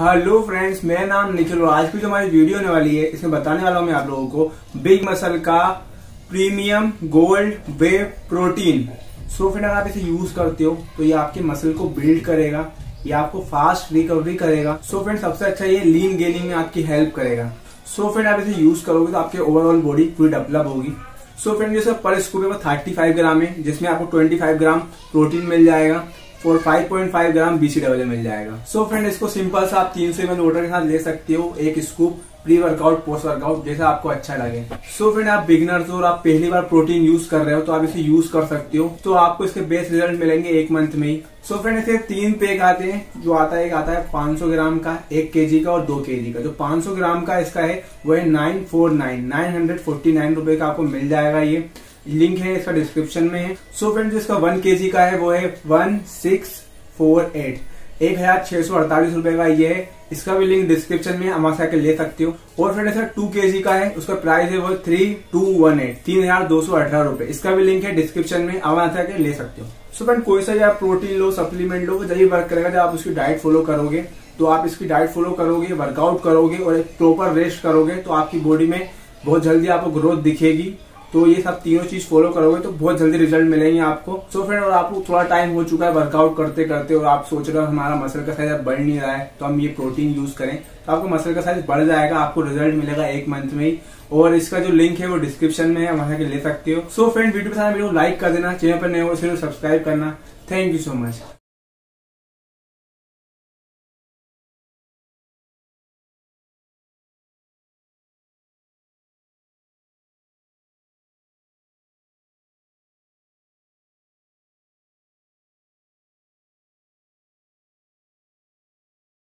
Hello friends, मेरा नाम निखिल और आज की जो हमारी वीडियो होने वाली है इसमें बताने वाला हूँ मैं आप लोगों को बिग मसल का premium gold whey protein. So friend, अगर आप इसे यूज करते हो तो ये आपके मसल को बिल्ड करेगा, ये आपको फास्ट रिकवरी करेगा। सो फ्रेंड, सबसे अच्छा ये लीन गेनिंग में आपकी हेल्प करेगा। सो फ्रेंड, आप इसे यूज करोगे तो आपके ओवरऑल बॉडी पूरी डेवलप होगी। सो फ्रेंड, जैसे पर स्कूप है वो 35 ग्राम है, जिसमें आपको 25 ग्राम प्रोटीन मिल जाएगा और 5.5 ग्राम BCAA मिल जाएगा। सो फ्रेंड, इसको सिंपल सा आप 300 ml वाटर के साथ ले सकते हो, एक scoop pre workout post workout जैसा आपको अच्छा लगे। सो फ्रेंड, आप बिगिनर्स हो और आप पहली बार प्रोटीन यूज कर रहे हो तो आप इसे यूज कर सकते हो, तो आपको इसके बेस्ट रिजल्ट मिलेंगे 1 मंथ में ही। सो फ्रेंड, इसे 3 पैक आते हैं, जो आता है एक आता है 500 ग्राम का, 1 kg का और 2 kg का। जो 500 ग्राम का इसका है वो है 949 रुपए का आपको मिल जाएगा। ये लिंक है इसका डिस्क्रिप्शन में है। सो फ्रेंड, जो इसका 1 kg का है वो है 1648 रुपए का ये है, इसका भी लिंक डिस्क्रिप्शन में वहां से आके ले सकते हो। और फ्रेंड, ऐसा 2 kg का है, उसका प्राइस है वो 3218 रुपए, इसका भी लिंक है डिस्क्रिप्शन में, वहां से आके ले सकते हो। सो फ्रेंड, कोई सा आप प्रोटीन लो, सप्लीमेंट लो, जब वर्क करेगा जब आप उसकी डाइट फॉलो करोगे, तो आप इसकी डाइट फॉलो करोगे, वर्कआउट करोगे और एक प्रॉपर रेस्ट करोगे तो आपकी बॉडी में बहुत जल्दी आपको ग्रोथ दिखेगी। तो ये सब तीनों चीज फॉलो करोगे तो बहुत जल्दी रिजल्ट मिलेंगे आपको। सो फ्रेंड, और आपको थोड़ा टाइम हो चुका है वर्कआउट करते करते और आप सोच रहे हो हमारा मसल का साइज बढ़ नहीं रहा है, तो हम ये प्रोटीन यूज करें तो आपको मसल का साइज बढ़ जाएगा, आपको रिजल्ट मिलेगा 1 मंथ में ही। और इसका जो लिंक है वो डिस्क्रिप्शन में है, वहां से ले सकते हो। सो फ्रेंड, वीडियो पसंद वीडियो लाइक कर देना, चैनल पर नए हो सिर्फ सब्सक्राइब करना। Thank you so much.